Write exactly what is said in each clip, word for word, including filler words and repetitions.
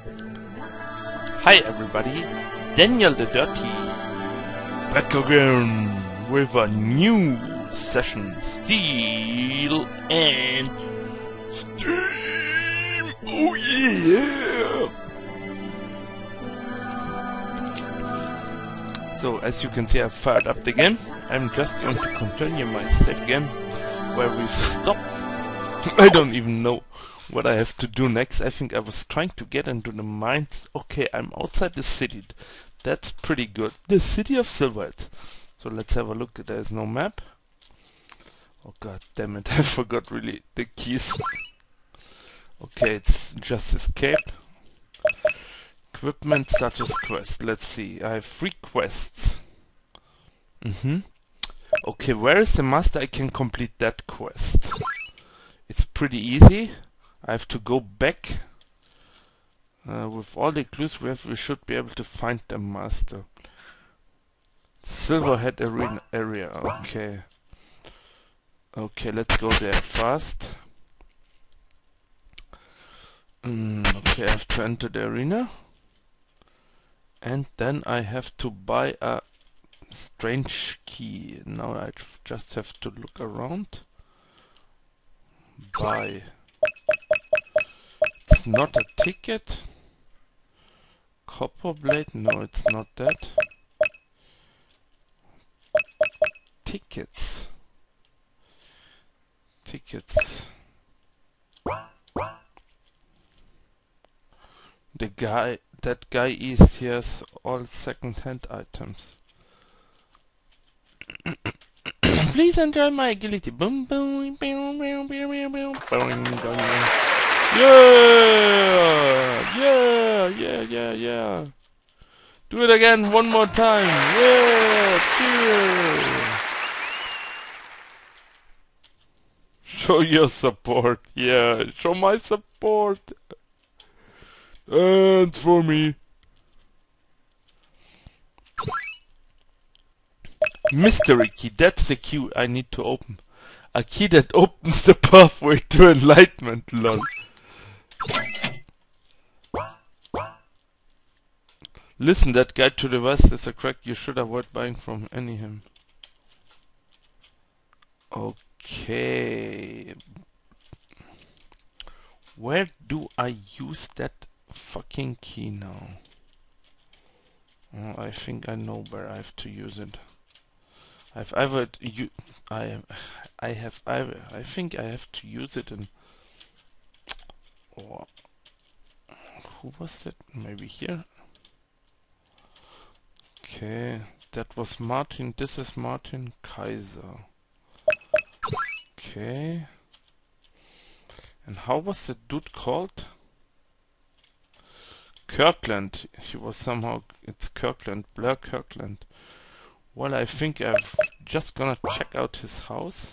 Hi everybody, Daniel the Dirty, back again with a new session, Steel and Steam! Oh yeah! So as you can see, I've fired up the game. I'm just going to continue my save game where we stopped. I don't even know what I have to do next. I think I was trying to get into the mines. Okay, I'm outside the city. That's pretty good. The city of Silverhead. So let's have a look. There's no map. Oh god damn it, I forgot really the keys. Okay, it's just escape. Equipment status quest. Let's see. I have three quests. Mm-hmm. Okay, where is the master? I can complete that quest. It's pretty easy. I have to go back. Uh, with all the clues we have, we should be able to find the master. Silverhead arena area. Okay. Okay, let's go there fast. Mm, okay, I have to enter the arena. And then I have to buy a strange key. Now I just have to look around. Buy. It's not a ticket. Copper blade? No, it's not that. Tickets. Tickets. The guy, that guy is here's all second-hand items. Please enjoy my agility. Boom, boom, boom, boom, boom, boom, boom, boom, boom. Yeah, yeah, yeah, yeah, yeah. Do it again one more time. Yeah, cheers. Show your support. Yeah, show my support. And for me. Mystery key. That's the key I need to open. A key that opens the pathway to enlightenment, lol. Listen, that guide to the west is a crack you should avoid buying from any him. Okay. Where do I use that fucking key now? Oh, I think I know where I have to use it. I've ever you I I have I I think I have to use it in. Oh, who was that? Maybe here. Okay, that was Martin. This is Martin Kaiser. Okay. And how was the dude called? Kirkland. He was somehow. It's Kirkland. Blair Kirkland. Well, I think I'm just gonna check out his house.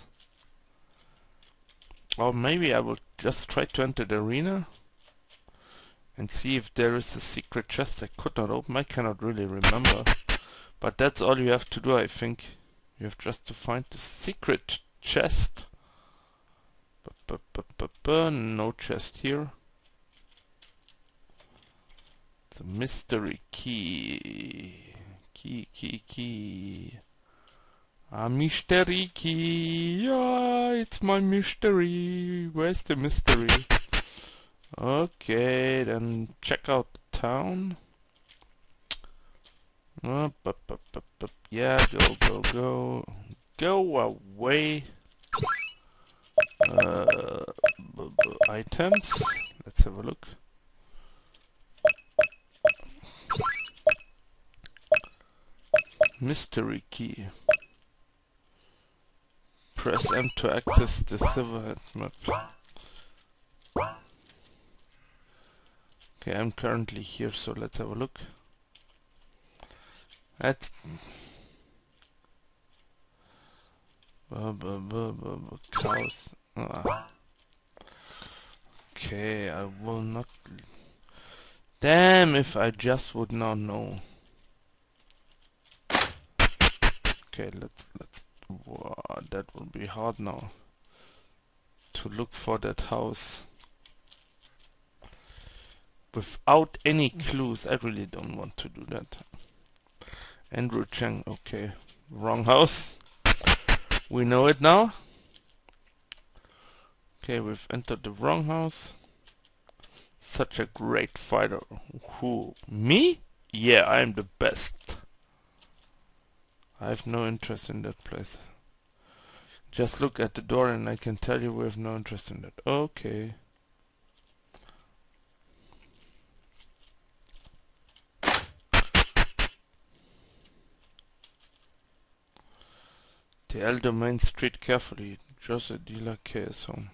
Or maybe I will just try to enter the arena and see if there is a secret chest I could not open. I cannot really remember. But that's all you have to do, I think. You have just to find the secret chest. No chest here. It's a mystery key. Key, key, key. A mystery key. Yeah, it's my mystery. Where's the mystery? Okay, then check out the town. Uh, bup, bup, bup, bup. Yeah, go, go, go. Go away. Uh, b b items. Let's have a look. Mystery key. Press M to access the Silverhead map. Okay, I'm currently here, so let's have a look. That's uh, bu bu bu bu cows. Ah. Okay, I will not. Damn, if I just would now know. Okay, let's let's. Wow, that will be hard now to look for that house. without any clues. I really don't want to do that. Andrew Chang, okay. Wrong house. We know it now. Okay, we've entered the wrong house. Such a great fighter. Who? Me? Yeah, I'm the best. I have no interest in that place. Just look at the door and I can tell you we have no interest in that. Okay. The elder Main Street carefully. Jose Dealer K S home.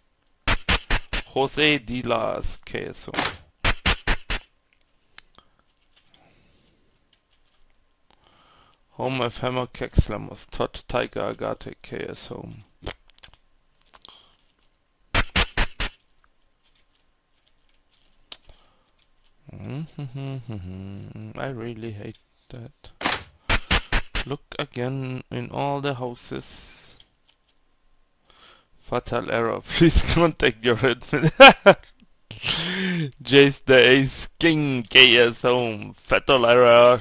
Jose Dealer's K S home. Home of Hammer Kekslammers. Todd Tiger Agate K S home. I really hate that. Look again in all the houses. Fatal error. Please contact your admin. Jace the Ace King K S home. Fatal error.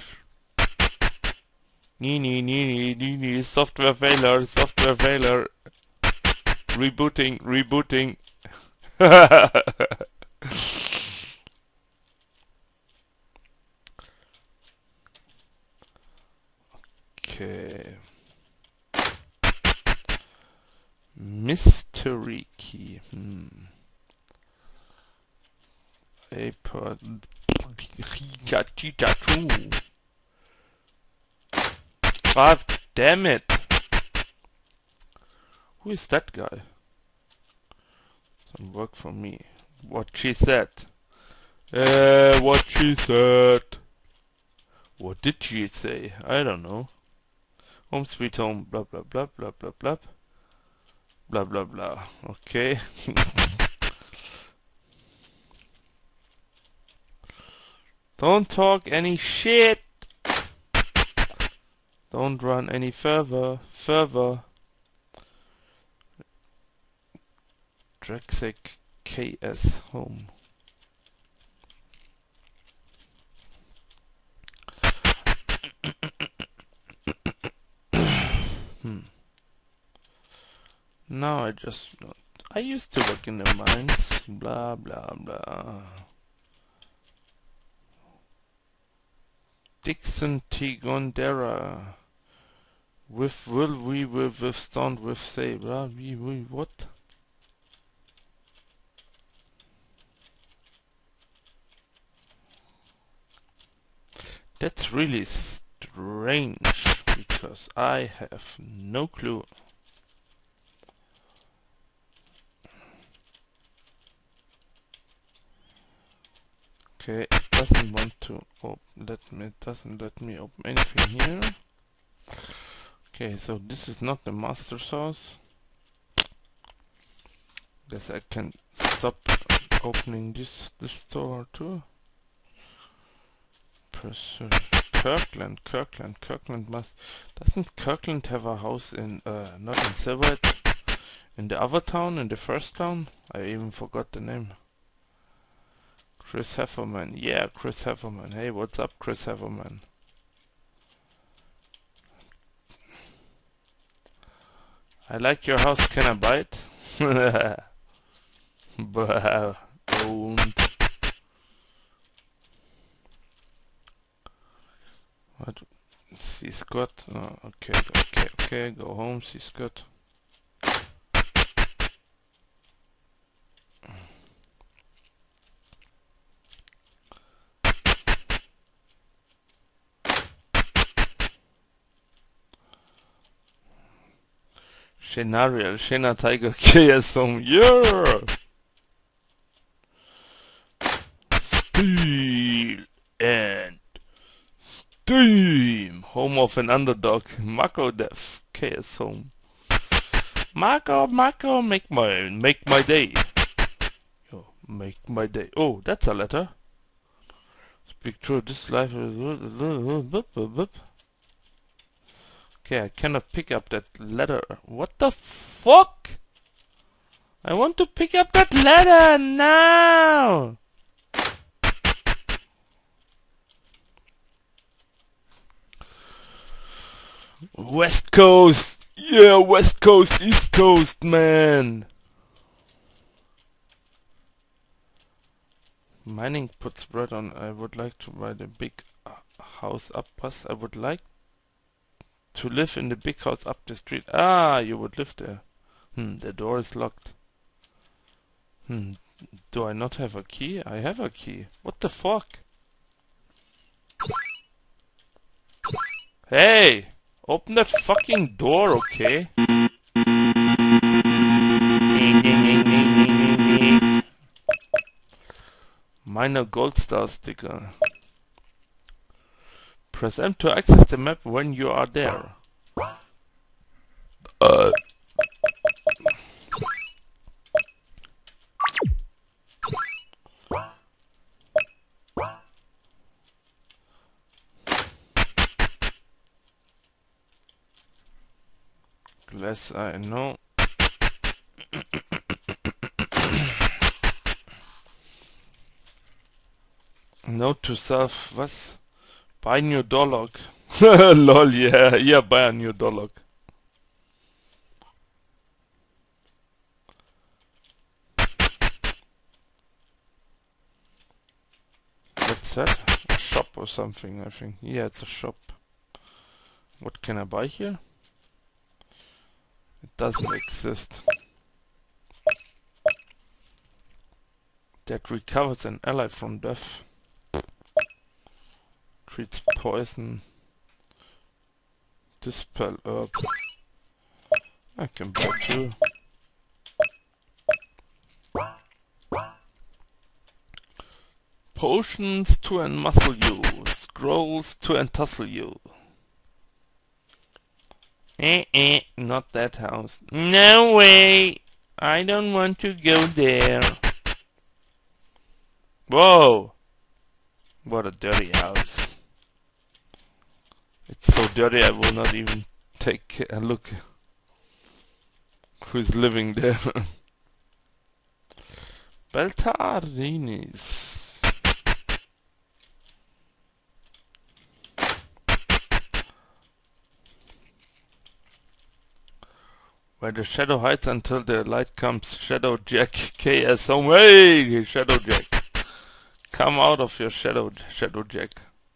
Nee, nee, nee, nee, nee, software failure, software failure. Rebooting, rebooting. Okay. Mystery key. Hmm. Paper. God damn it! Who is that guy? Some work for me. What she said. Uh, what she said. What did she say? I don't know. Home sweet home. Blah blah blah blah blah blah. Blah blah blah. Okay. Don't talk any shit. Don't run any further, further. Drexic K S home. hmm. Now I just... I used to work in the mines. Blah blah blah. Dixon T. Gondera. With will we with withstand with say blah we we what? That's really strange because I have no clue. Okay, it doesn't want to open. Let me. It doesn't let me open anything here. Okay, so this is not the master source. Guess I can stop opening this this door too. Press Kirkland, Kirkland, Kirkland must. Doesn't Kirkland have a house in uh not in Silverhead? In the other town, in the first town? I even forgot the name. Chris Hefferman. Yeah, Chris Hefferman. Hey, what's up, Chris Hefferman? I like your house, can I buy it? But don't. What? C. Scott. Oh, okay, okay, okay. Go home, C. Scott. Scenarial, Shena Tiger K S home, yeah! Steel and Steam, home of an underdog, Mako Dev K S home. Mako, Mako, make my, make my day. Yo, make my day. Oh, that's a letter. Speak true, this life is... Okay, I cannot pick up that letter. What the fuck? I want to pick up that letter now! West Coast! Yeah, West Coast, East Coast, man! Mining puts bread on. I would like to buy the big uh, house up us. I would like to live in the big house up the street. Ah, you would live there. Hmm, the door is locked. Hmm, do I not have a key? I have a key. What the fuck? Hey! Open that fucking door, okay? Minor gold star sticker. Press M to access the map when you are there. Uh. Glass, I know. Note to self, was? Buy new door lock. Lol, yeah, yeah, buy a new door lock. What's that? A shop or something, I think. Yeah, it's a shop. What can I buy here? It doesn't exist. That recovers an ally from death. Treats poison. Dispel herb. I can buy two. Potions to unmuscle you. Scrolls to entussle you. Eh eh, not that house. No way! I don't want to go there. Whoa! What a dirty house. It's so dirty I will not even take a look who's living there. Beltarinis. Where the shadow hides until the light comes. Shadow Jack K S home. Hey, Shadow Jack. Come out of your shadow, Shadow Jack.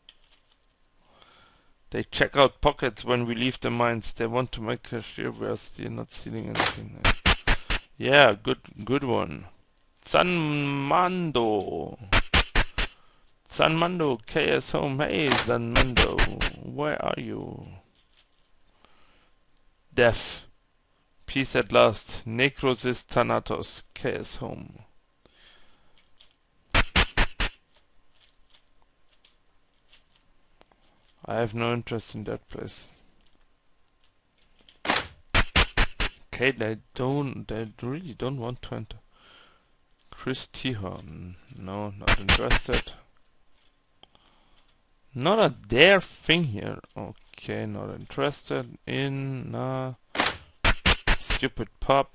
They check out pockets when we leave the mines. They want to make sure we're still not stealing anything. Yeah, good, good one. Sanmando. Sanmando, K S home. Hey, Sanmando. Where are you? Death. Peace at last. Necrosis Thanatos. K S home. I have no interest in that place. Okay, they don't, they really don't want to enter. Chris Tihorn. No, not interested. Not a dare thing here. Okay, not interested in, uh, stupid pub.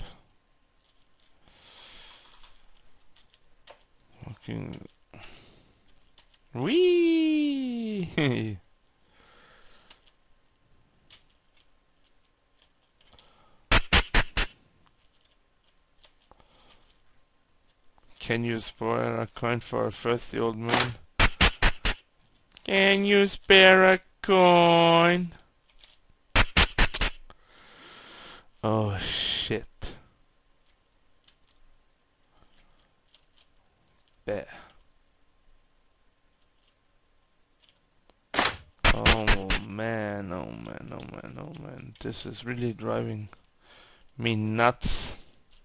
Fucking. Wee. Can you spare a coin for a thirsty old man? Can you spare a coin? Oh shit. There. Oh man, oh man, oh man, oh man. This is really driving me nuts.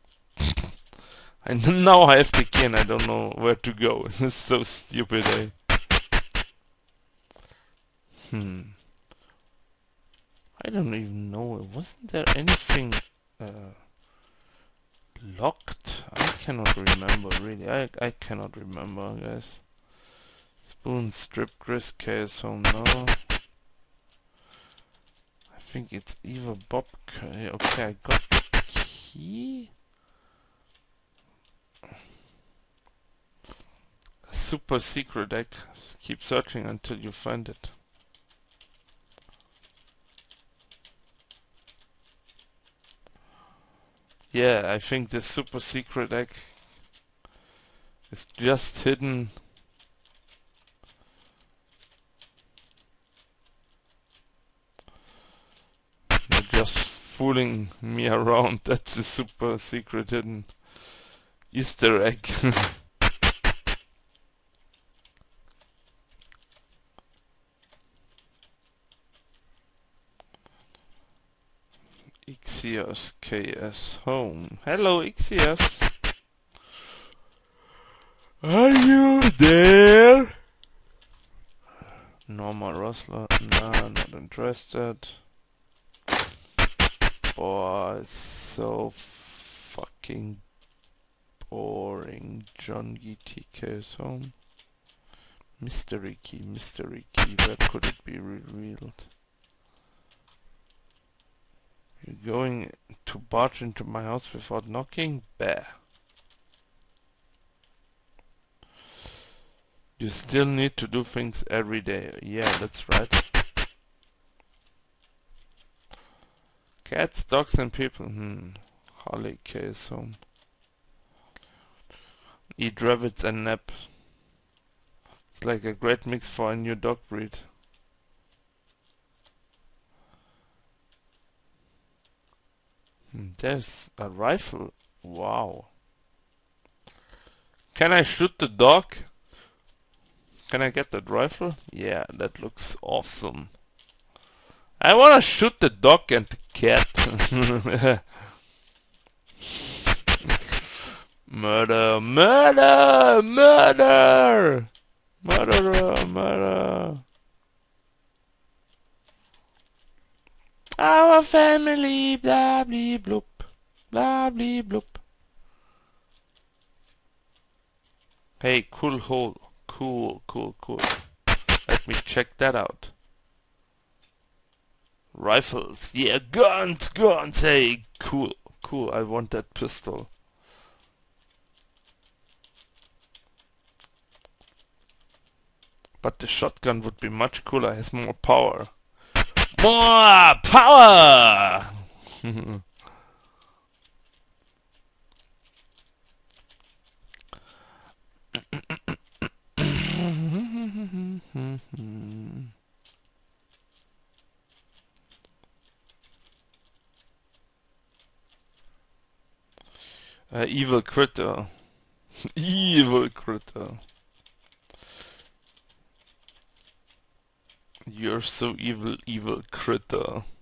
And now I have the key and I don't know where to go. This is so stupid, eh? Hmm. I don't even know. Wasn't there anything uh, locked? I cannot remember, really. I, I cannot remember, guys. Spoon, strip, Chris, K S home, no. I think it's either Bob. Okay, I got the key. A super secret deck. Keep searching until you find it. Yeah, I think the super secret egg is just hidden. They're just fooling me around. That's the super secret hidden Easter egg. Ixios K S home. Hello Ixios. Are you there? Norma Rosler. Nah, not interested. Boy, it's so fucking boring. John G T K is home. Mystery key, mystery key. Where could it be revealed? You're going to barge into my house without knocking? Bear. You still need to do things every day. Yeah, that's right. Cats, dogs and people. Hmm. Holly K is home. Eat rabbits and nap. It's like a great mix for a new dog breed. Hmm, there's a rifle. Wow. Can I shoot the dog? Can I get that rifle? Yeah, that looks awesome. I wanna shoot the dog and the cat. Murder, murder, murder! Murderer, murder. Our family, blah blah bloop, blah blah bloop. Hey, cool hole. Cool, cool, cool. Let me check that out. Rifles, yeah, guns, guns, hey, cool, cool, I want that pistol. But the shotgun would be much cooler, has more power. More power! Uh, evil critter. Evil critter. You're so evil, evil critter.